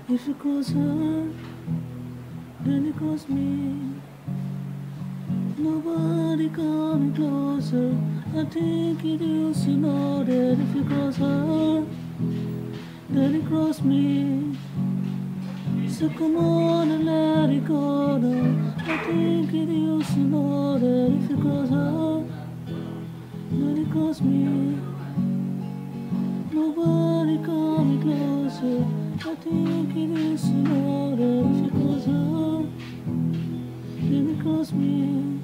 If you cross her, then you cross me. Nobody coming closer. I think it is to know that if you cross her, then you cross me. So come on and let it go now. I think it is to know that if you cross her, then you cross me. Nobody coming closer. I think it is to know that if you cross her, then you cross me.